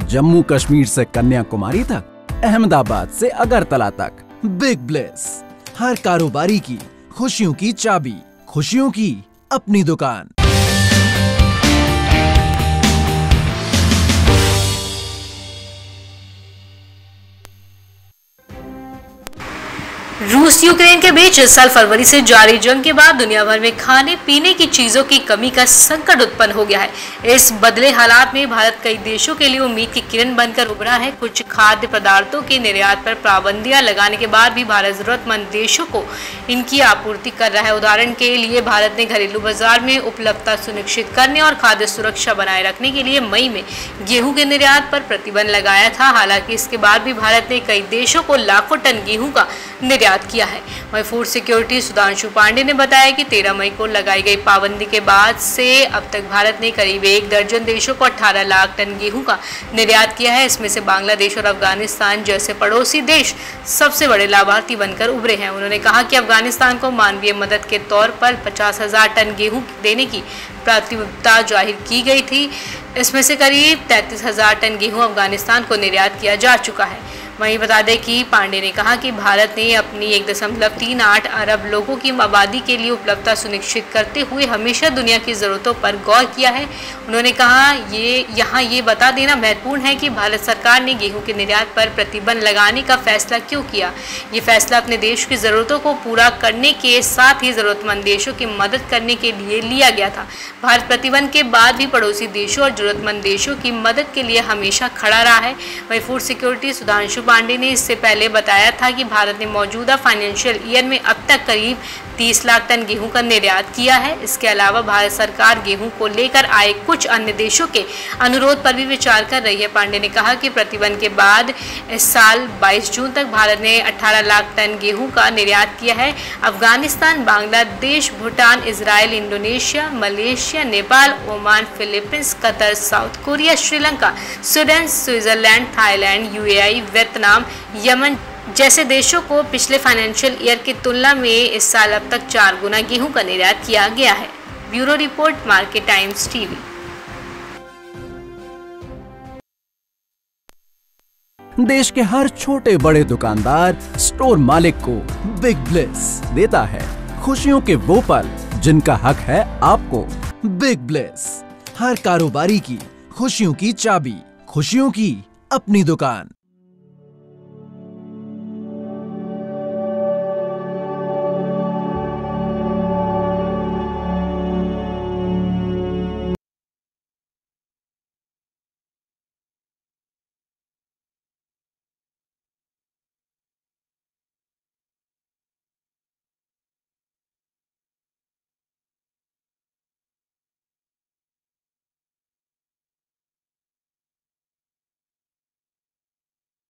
जम्मू कश्मीर से कन्याकुमारी तक, अहमदाबाद से अगरतला तक। बिग ब्लेस, हर कारोबारी की खुशियों की चाबी, खुशियों की अपनी दुकान। रूस यूक्रेन के बीच इस साल फरवरी से जारी जंग के बाद दुनिया भर में खाने पीने की चीजों की कमी का संकट उत्पन्न हो गया है। इस बदले हालात में भारत कई देशों के लिए उम्मीद की किरण बनकर उभरा है। कुछ खाद्य पदार्थों के निर्यात पर पाबंदियां लगाने के बाद भी भारत जरूरतमंद देशों को इनकी आपूर्ति कर रहा है। उदाहरण के लिए भारत ने घरेलू बाजार में उपलब्धता सुनिश्चित करने और खाद्य सुरक्षा बनाए रखने के लिए मई में गेहूं के निर्यात पर प्रतिबंध लगाया था। हालांकि इसके बाद भी भारत ने कई देशों को लाखों टन गेहूं का निर्यात किया है। वहीं फूड सिक्योरिटी सुधांशु पांडे ने बताया कि 13 मई को लगाई गई पाबंदी के बाद से अब तक भारत ने करीब 1 दर्जन देशों को 18 लाख टन गेहूं का निर्यात किया है। इसमें से बांग्लादेश और अफगानिस्तान जैसे पड़ोसी देश सबसे बड़े लाभार्थी बनकर उभरे हैं। उन्होंने कहा कि अफगानिस्तान को मानवीय मदद के तौर पर 50,000 टन गेहूं देने की प्राथमिकता जाहिर की गई थी। इसमें से करीब 33,000 टन गेहूं अफगानिस्तान को निर्यात किया जा चुका है। वहीं बता दें कि पांडे ने कहा कि भारत ने अपनी 1.38 अरब लोगों की आबादी के लिए उपलब्धता सुनिश्चित करते हुए हमेशा दुनिया की ज़रूरतों पर गौर किया है। उन्होंने कहा ये बता देना महत्वपूर्ण है कि भारत सरकार ने गेहूं के निर्यात पर प्रतिबंध लगाने का फैसला क्यों किया। ये फैसला अपने देश की ज़रूरतों को पूरा करने के साथ ही ज़रूरतमंद देशों की मदद करने के लिए लिया गया था। भारत प्रतिबंध के बाद भी पड़ोसी देशों और ज़रूरतमंद देशों की मदद के लिए हमेशा खड़ा रहा है। वहीं फूड सिक्योरिटी सुधांशु पांडे ने इससे पहले बताया था कि भारत ने मौजूदा फाइनेंशियल ईयर में अब तक करीब 30 लाख टन गेहूं का निर्यात किया है। इसके अलावा भारत सरकार गेहूं को लेकर आए कुछ अन्य देशों के अनुरोध पर भी विचार कर रही है। पांडे ने कहा कि प्रतिबंध के बाद इस साल 22 जून तक भारत ने 18 लाख टन गेहूं का निर्यात किया है। Afghanistan, Bangladesh, Bhutan, Israel, Indonesia, Malaysia, Nepal, Oman, Philippines, Qatar, South Korea, Sri Lanka, Sweden, Switzerland, Thailand, UAE, Vietnam, Yemen जैसे देशों को पिछले फाइनेंशियल ईयर की तुलना में इस साल अब तक 4 गुना गेहूं का निर्यात किया गया है। Bureau report, market times TV. देश के हर छोटे बड़े दुकानदार, स्टोर मालिक को बिग ब्लेस देता है खुशियों के वो पल जिनका हक है आपको। बिग ब्लेस, हर कारोबारी की खुशियों की चाबी, खुशियों की अपनी दुकान।